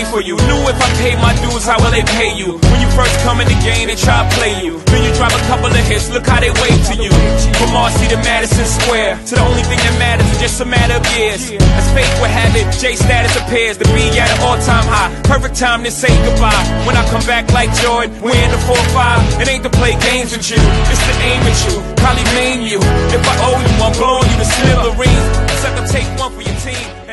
for you. Knew if I paid my dues, how will they pay you? When you first come in the game, they try to play you. Then you drop a couple of hits, look how they wave to you. From Marcy to Madison Square, to the only thing that matters is just a matter of years. As fate would have it, J status appears to be at an all-time high. Perfect time to say goodbye. When I come back like Jordan, we're in the 4-5. It ain't to play games with you, it's to aim at you, probably maim you. If I owe you, I'm blowing you to smithereens. Sucker, take one for your team.